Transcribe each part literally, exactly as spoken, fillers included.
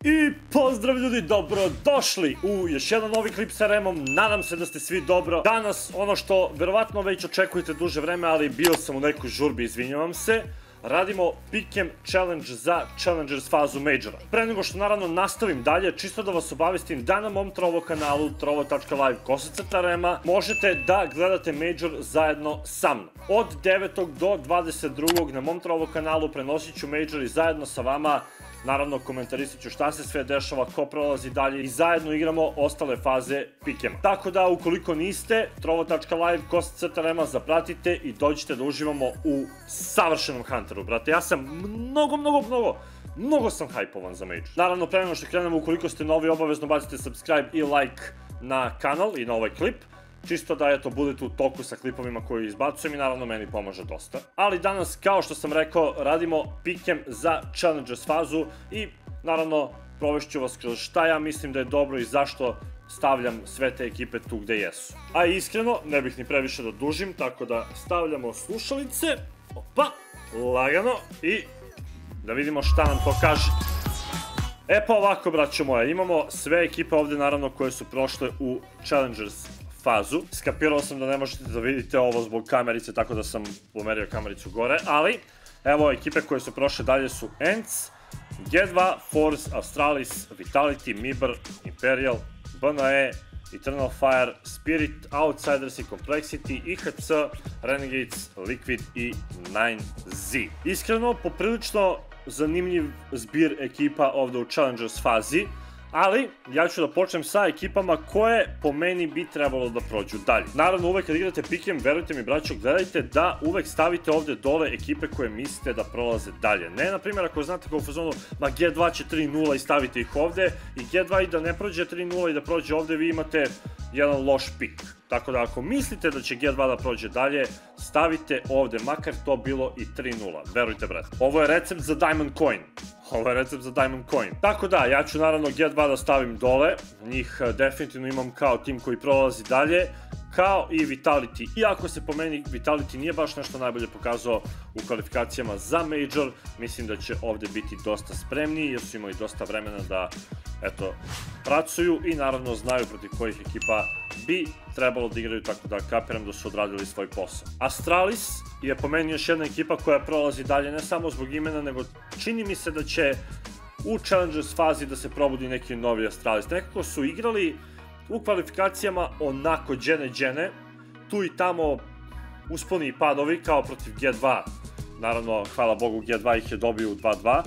I pozdrav ljudi, dobrodošli u još jedan novi klip sa Remom, nadam se da ste svi dobro. Danas ono što verovatno već očekujete duže vreme, ali bio sam u nekoj žurbi, izvinjavam se. Radimo Pick'em Challenge za Challengers fazu Majora. Pre nego što naravno nastavim dalje, čisto da vas obavestim da na mom Trovo kanalu trovo tačka live kosacrta Rema možete da gledate Major zajedno sa mnom. Od devetog do dvadeset drugog na mom Trovo kanalu prenosit ću Major i zajedno sa vama. Naravno, komentarisat ću šta se sve dešava, ko prolazi dalje i zajedno igramo ostale faze Pick'ema. Tako da, ukoliko niste, trovo tačka live kosacrta Rema zapratite i dođite da uživamo u savršenom Hunteru, brate. Ja sam mnogo, mnogo, mnogo, mnogo sam hajpovan za Major. Naravno, pre nego što krenemo, ukoliko ste novi, obavezno bacite subscribe i like na kanal i na ovaj klip. Čisto da, eto, budete u toku sa klipovima koji izbacujem i naravno meni pomaže dosta. Ali danas, kao što sam rekao, radimo Pick'em za Challengers fazu i naravno provešću vas kroz šta ja mislim da je dobro i zašto stavljam sve te ekipe tu gde jesu. A iskreno, ne bih ni previše da dužim, tako da stavljamo slušalice, opa, lagano i da vidimo šta nam to kaže. E pa ovako, braćo moja, imamo sve ekipe ovde naravno koje su prošle u Challengers fazu. Skapirao sam da ne možete da vidite ovo zbog kamerice, tako da sam pomerio kamericu gore, ali evo ekipe koje su prošle dalje su Ents, G dva, Force, Astralis, Vitality, Mibr, Imperial, B N E, Eternal Fire, Spirit, Outsiders i Complexity, I H C, Renegades, Liquid i nine Z. Iskreno, poprilično zanimljiv zbir ekipa ovde u Challengers fazi, ali ja ću da počnem sa ekipama koje po meni bi trebalo da prođu dalje. Naravno, uvek kad igrate Pick'em, verujte mi braćo, gledajte da uvek stavite ovde dole ekipe koje mislite da prolaze dalje. Ne, na primjer, ako znate kao u fazonu, ma G dva će tri nula i stavite ih ovde, i G dva i da ne prođe tri nula i da prođe ovde, vi imate jedan loš pik. Tako da ako mislite da će G dva da prođe dalje, stavite ovde, makar to bilo i tri nula. Verujte, brate. Ovo je recept za Diamond Coin. Ovo je recept za Diamond Coin. Tako da, ja ću naravno G dva da stavim dole. Njih definitivno imam kao tim koji prolazi dalje, kao i Vitality. Iako se po meni Vitality nije baš nešto najbolje pokazao u kvalifikacijama za Major, mislim da će ovde biti dosta spremniji, jer su imali dosta vremena da, eto, pracuju i naravno znaju protiv kojih ekipa bi trebalo da igraju, tako da kapiram da su odradili svoj posao. Astralis je po meni još jedna ekipa koja prolazi dalje, ne samo zbog imena, nego čini mi se da će u Challengers fazi da se probudi neki novi Astralis. Nekako su igrali u kvalifikacijama onako džene-džene, tu i tamo usponi i padovi kao protiv G dva. Naravno, hvala Bogu, G dva ih je dobio u dva dva.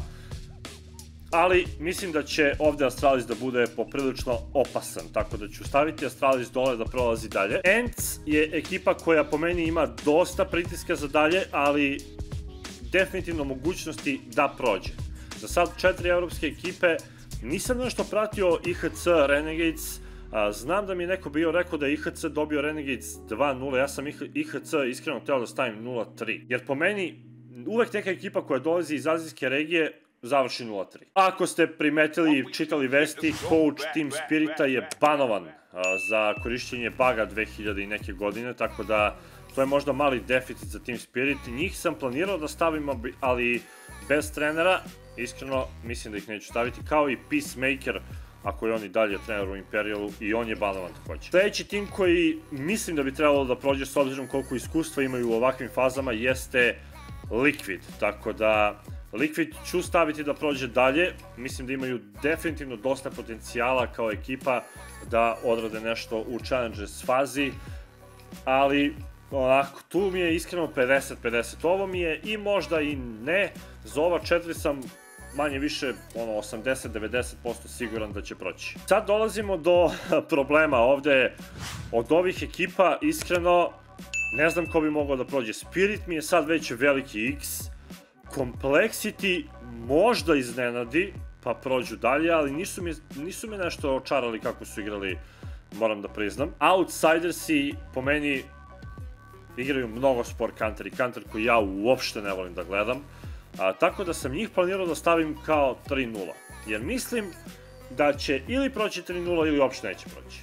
Ali mislim da će ovde Astralis da bude poprilično opasan, tako da ću staviti Astralis dole da prolazi dalje. Ents je ekipa koja po meni ima dosta pritiska za dalje, ali definitivno mogućnosti da prođe. Za sad četiri evropske ekipe, nisam nešto pratio I H C, Renegades, znam da mi je neko bio rekao da je I H C dobio Renegades dva nula, ja sam I H C iskreno hteo da stavim nula tri, jer po meni uvek neka ekipa koja dolazi iz azijske regije završi nula tri. Ako ste primetili i čitali vesti, coach Team Spirita je banovan za korišćenje baga dve hiljade i neke godine, tako da to je možda mali deficit za Team Spirit. Njih sam planirao da stavim, ali bez trenera, iskreno mislim da ih neću staviti, kao i Peacemaker, ako je on i dalje trener u Imperialu, i on je banovan takođe. Sljedeći tim koji mislim da bi trebalo da prođe s obzirom koliko iskustva imaju u ovakvim fazama jeste Liquid, tako da Liquid ću staviti da prođe dalje, mislim da imaju definitivno dosta potencijala kao ekipa da odrade nešto u Challengers fazi, ali onako, tu mi je iskreno pedeset pedeset, ovo mi je i možda i ne, za ova četiri sam manje više osamdeset do devedeset posto siguran da će proći. Sad dolazimo do problema ovde od ovih ekipa, iskreno ne znam ko bi mogao da prođe. Spirit mi je sad već veliki X, Complexity možda iznenadi pa prođu dalje, ali nisu mi, nisu mi nešto očarali kako su igrali, moram da priznam. Outsidersi po meni igraju mnogo spor counter i counter koji ja uopšte ne volim da gledam, a, tako da sam njih planirao da stavim kao tri nula, jer mislim da će ili proći tri nula ili uopšte neće proći.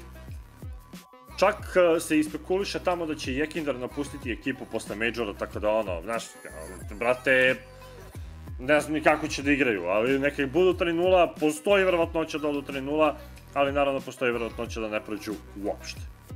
Čak se ispekuliše tamo da će Jekindar napustiti ekipu posle Majora, tako da ono, znaš, brate, ne znam ni kako će da igraju, ali neka ih budu tri nula, postoji verovatnoća da odu tri nula, ali naravno postoji verovatnoća da ne prođu uopšte.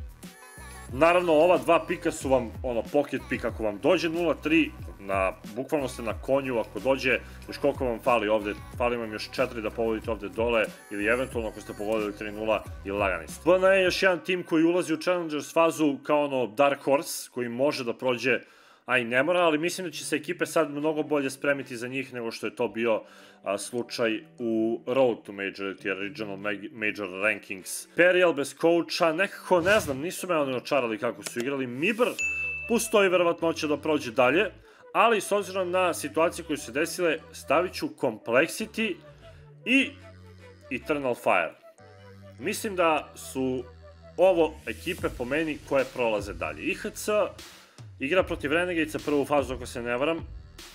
Naravno, ova dva pika su vam, ono, pocket pik, ako vam dođe nula tri, na, bukvalno ste na konju, ako dođe, još koliko vam fali ovde, fali vam još četiri da pogodite ovde dole, ili eventualno ako ste pogodili tri nula i lagani ste. B N je još jedan tim koji ulazi u Challengers fazu kao ono Dark Horse, koji može da prođe, a i ne mora, ali mislim da će se ekipe sad mnogo bolje spremiti za njih nego što je to bio a, slučaj u Road to Major, ili Regional Major Rankings. Perial bez coacha, nekako ne znam, nisu me oni očarali kako su igrali. Mibr, postoji verovatnoća da prođe dalje, ali s obzirom na situacije koje su se desile, stavit ću Complexity i Eternal Fire. Mislim da su ovo ekipe po meni koje prolaze dalje. I H C igra protiv Renegadesa prvu fazu, ako se ne varam,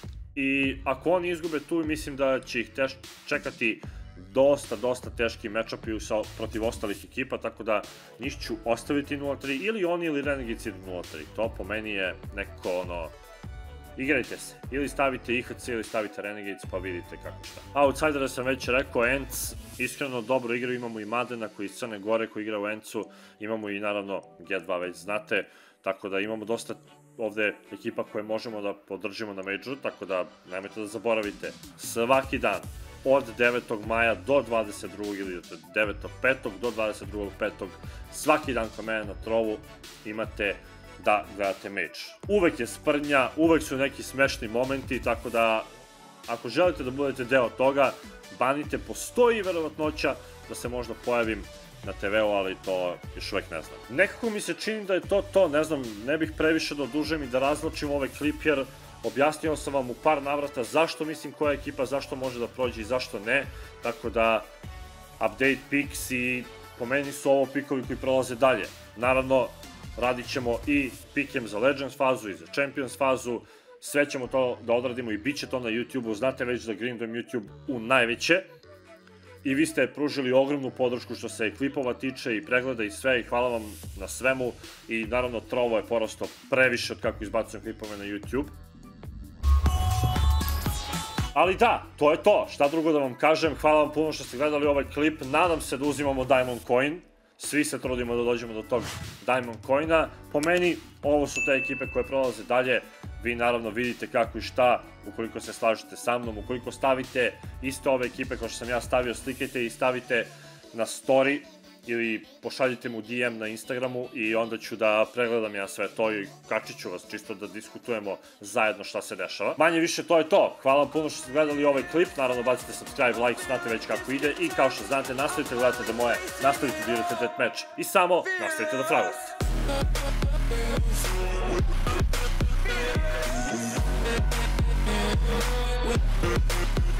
i ako oni izgube tu, mislim da će ih čekati dosta, dosta teški matchupi protiv ostalih ekipa, tako da njih ću ostaviti nula tri, ili oni ili Renegades idu nula tri. To po meni je neko ono, igrajte se, ili stavite I H C ili stavite Renegades pa vidite kako šta. Outsidera sam već rekao, Ents iskreno dobro igraju, imamo i Madena koji iz Crne Gore koji igra u Entsu, imamo i naravno G dva već znate, tako da imamo dosta ovde ekipa koje možemo da podržimo na Majoru, tako da nemojte da zaboravite, svaki dan od devetog maja do dvadeset drugog ili od devetog petog do dvadeset drugog petog svaki dan kod mene na Trovu imate da gledate meč. Uvek je sprnja, uvek su neki smešni momenti, tako da ako želite da budete deo toga, banite, postoji verovatnoća da se možda pojavim na te ve u, ali to još uvek ne znam. Nekako mi se čini da je to to, ne znam, ne bih previše da odužujem i da razločim ovaj klip, jer objasnio sam vam u par navrata zašto mislim koja ekipa, zašto može da prođe i zašto ne, tako da update picks i po meni su ovo pikovi koji prolaze dalje. Naravno, radit ćemo i pikem za Legends fazu i za Champions fazu, sve ćemo to da odradimo i bit će to na YouTube-u, znate već da grindujem YouTube u najveće. I vi ste pružili ogromnu podršku što se klipova tiče i pregleda i sve i hvala vam na svemu i naravno Trovo je porastao previše od kako izbacujem klipove na YouTube. Ali da, to je to, šta drugo da vam kažem, hvala vam puno što ste gledali ovaj klip, nadam se da uzimamo Diamond Coin, svi se trudimo da dođemo do tog Diamond Coina, po meni ovo su te ekipe koje prolaze dalje, vi naravno vidite kako i šta, ukoliko se slažete sa mnom, ukoliko stavite iste ove ekipe kao što sam ja stavio, slikajte i stavite na story ili pošaljite mu D M na Instagramu i onda ću da pregledam ja sve to i kačit ću vas čisto da diskutujemo zajedno šta se dešava. Manje više to je to, hvala vam puno što ste gledali ovaj klip, naravno bacite subscribe, like, znate već kako ide i kao što znate nastavite gledate da moje, nastavite da igrate deathmatch i samo nastavite da fragujete. We'll be right back.